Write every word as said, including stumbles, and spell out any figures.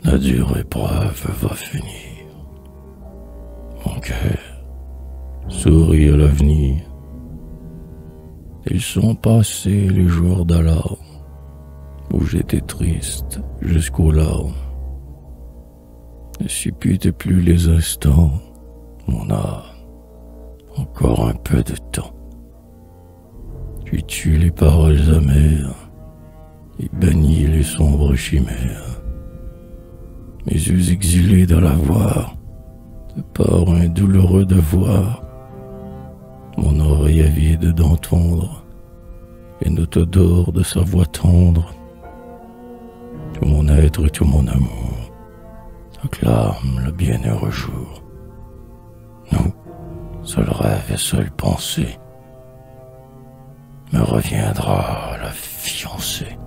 La dure épreuve va finir. Mon cœur sourit à l'avenir. Ils sont passés les jours d'alarme où j'étais triste jusqu'aux larmes. Ne supputait plus les instants, mon âme, encore un peu de temps. Tu tues les paroles amères et bannis les sombres chimères. Mes yeux exilés dans la voie, de par un douloureux devoir, mon oreille avide d'entendre les notes d'or de sa voix tendre. Tout mon être et tout mon amour acclament le bienheureux jour. Nous, seul rêve et seule pensée, me reviendra la fiancée.